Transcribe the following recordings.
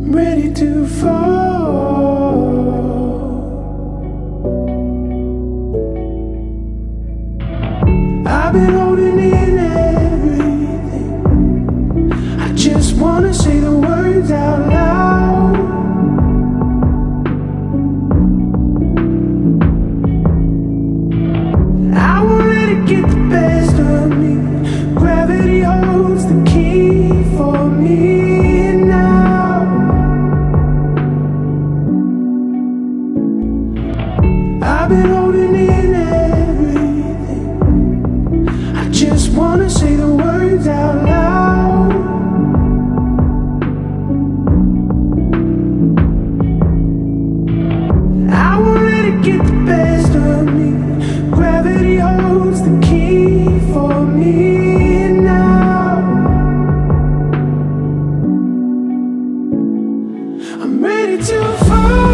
ready to fall. I've been holding in everything. I just wanna say the words out loud. I won't let it get the best of me. Gravity holds the key for me now. I've been holding in everything. I just wanna say the words out loud. I won't let it get the best of me. Gravity holds the key for me now. I'm ready to fall.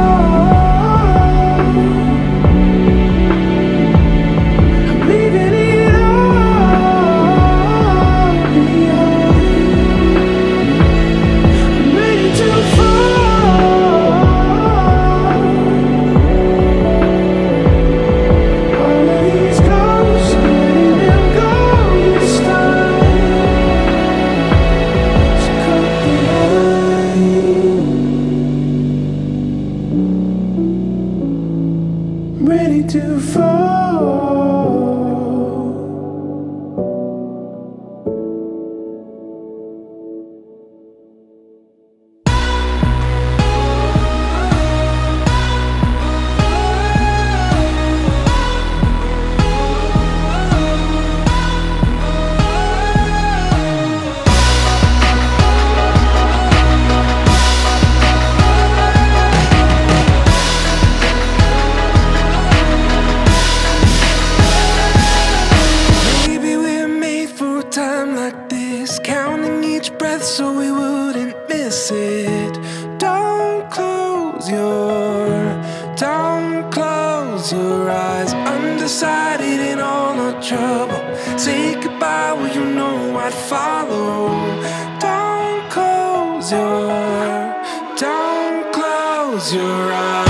I'm leaving it all behind. I'm ready to fall. All of these ghosts, letting them go this time. So cut the line. Ready to fall. Maybe we're made for a time like this, counting each breath so we wouldn't miss it. Don't close your eyes. Undecided in all our trouble. Say goodbye, well you know I'd follow. Don't close your eyes.